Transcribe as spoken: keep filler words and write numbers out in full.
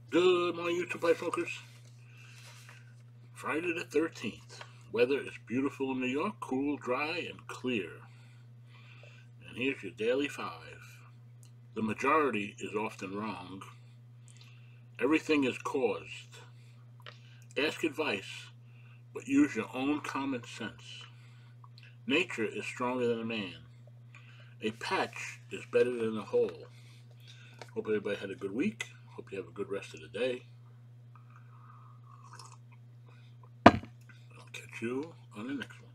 Good morning, YouTube Life Smokers. Friday the thirteenth. Weather is beautiful in New York, cool, dry, and clear. And here's your daily five. The majority is often wrong. Everything is caused. Ask advice, but use your own common sense. Nature is stronger than a man. A patch is better than a whole. Hope everybody had a good week. Hope you have a good rest of the day. I'll catch you on the next one.